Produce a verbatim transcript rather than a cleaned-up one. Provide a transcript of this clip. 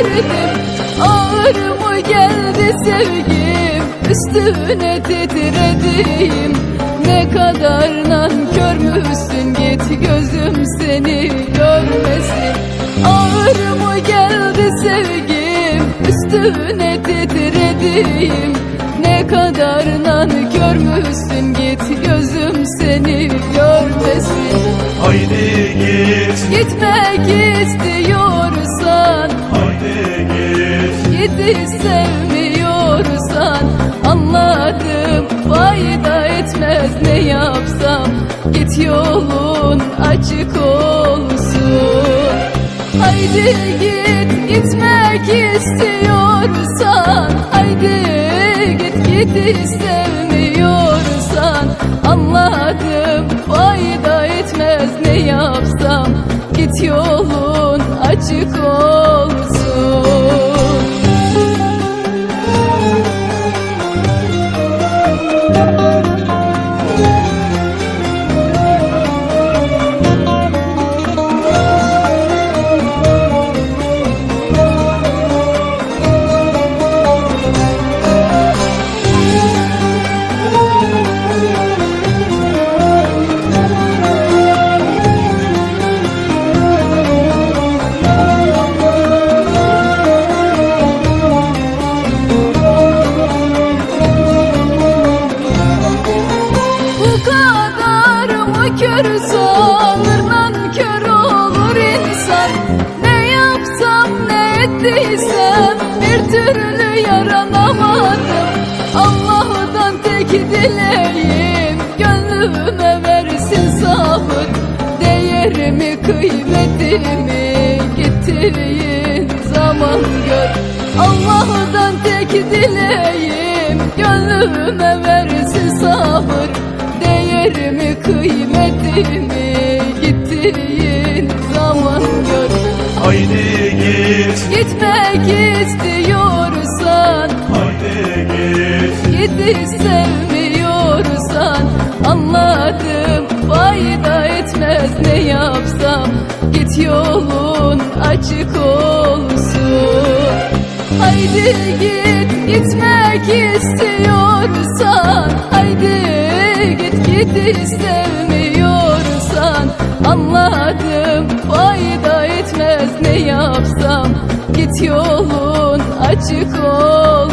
derdim ağır mı geldi sevgim, üstüne titredim. Ne kadar nankör müsün, git gözüm seni görmesin. Ağır mı geldi sevgim, üstüne titredim. Ne kadar nankör müsün, git gözüm seni görmesin. Haydi git, gitmek istiyorsan, haydi git, gidi sevmiyorsan, anladım fayda etmez ne yapsam, git yolun açık olsun. Haydi git, gitmek istiyorsan, haydi git, gidi sevmiyorsan, anladım fayda etmez ne yapsam, git yolun açık olsun. Kör sanır, nankör olur insan. Ne yapsam ne ettiysem bir türlü yaranamadım. Allah'tan tek dileğim gönlüme versin sabır. Değerimi kıymetimi gittiğin zaman gör. Allah'tan tek dileğim gönlüme versin sabır. Değerimi kıymetimi gittiğin zaman gör. haydi git, gitmek istiyorsan, haydi git, gidi sevmiyorsan, anladım fayda etmez ne yapsam, git yolun açık olsun. Haydi git, gitmek istiyorsan, haydi git, gidi sevmiyorsan, anladım fayda etmez ne yapsam, git yolun açık ol.